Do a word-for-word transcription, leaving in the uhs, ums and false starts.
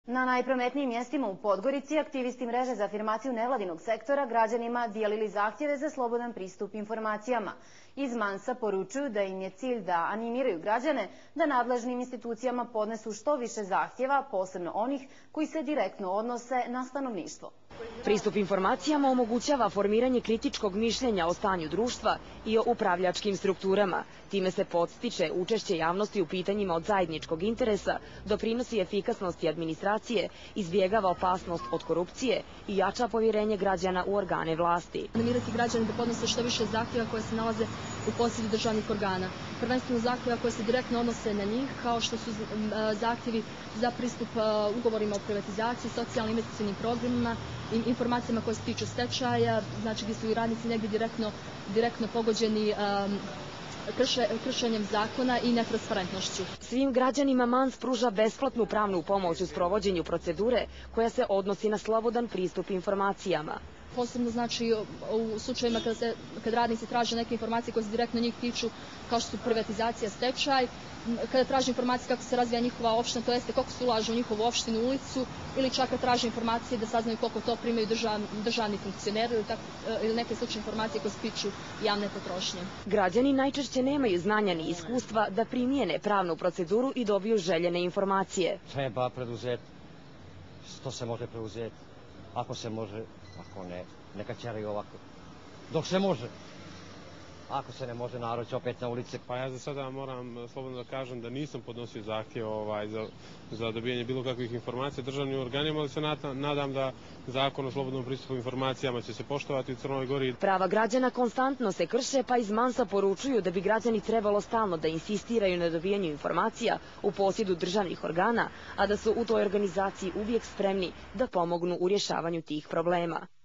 Na najprometnijim mjestima u Podgorici aktivisti mreže za afirmaciju nevladinog sektora građanima dijelili zahtjeve za slobodan pristup informacijama. Iz Mansa poručuju da im je cilj da animiraju građane da nadležnim institucijama podnesu što više zahtjeva, posebno onih koji se direktno odnose na stanovništvo. Pristup informacijama omogućava formiranje kritičkog mišljenja o stanju društva i o upravljačkim strukturama. Time se podstiče učešće javnosti u pitanjima od zajedničkog interesa, doprinosi efikasnosti administracije, izbjegava opasnost od korupcije i jača povjerenje građana u organe vlasti. Animirati građane da podnose što više zahtjeva koje se nalaze u posjedu državnih organa. Prvenstveno zahtjeva koje se direktno odnose na njih, kao što su zahtjevi za pristup ugovorima o privatizaciji, socijalnim investicijnim programima, informacijama koje se tiču stečaja, znači gdje su i radnici negdje direktno, direktno pogođeni um, krše, kršenjem zakona i netransparentnošću. Svim građanima Mans pruža besplatnu pravnu pomoć u sprovođenju procedure koja se odnosi na slobodan pristup informacijama. Posebno znači u slučajevima kada, se, kada radnici traže neke informacije koje se direktno njih tiču, kao što su privatizacija, stečaj, kada traže informacije kako se razvija njihova opština, to jeste koliko se ulaže u njihovu opštinu, ulicu, ili čak kada traže informacije da saznaju koliko to primaju držav, državni funkcioneri ili, tak, ili neke slučajne informacije koje se tiču javne potrošnje. Građani najčešće nemaju znanja ni iskustva da primijene pravnu proceduru i dobiju željene informacije. Treba preduzeti što se može preuzeti. Ako se može, ako ne, neka ćeraju ovako. Dok se može. Ako se ne može, narod će opet na ulici. Pa ja za sada moram slobodno da kažem da nisam podnosio zahtjev ovaj, za, za dobijanje bilo kakvih informacija državnim organima, ali se nadam da zakon o slobodnom pristupu informacijama će se poštovati u Crnoj Gori. Prava građana konstantno se krše, pa iz Mansa poručuju da bi građani trebalo stalno da insistiraju na dobijanju informacija u posjedu državnih organa, a da su u toj organizaciji uvijek spremni da pomognu u rješavanju tih problema.